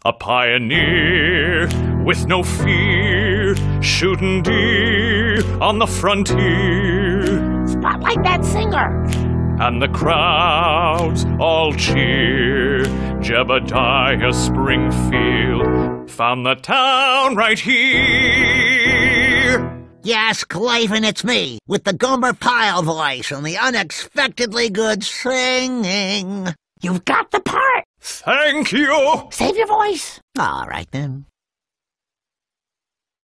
a pioneer with no fear, shooting deer on the frontier. Spotlight that singer. And the crowds all cheer. Jebediah Springfield found the town right here. Yes, Clavin, it's me, with the Gomer Pyle voice and the unexpectedly good singing. You've got the part. Thank you. Save your voice. All right, then.